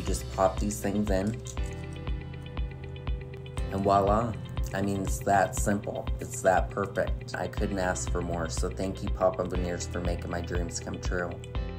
just pop these things in, and voila. I mean, it's that simple. It's that perfect. I couldn't ask for more. So thank you, Papa Veneers, for making my dreams come true.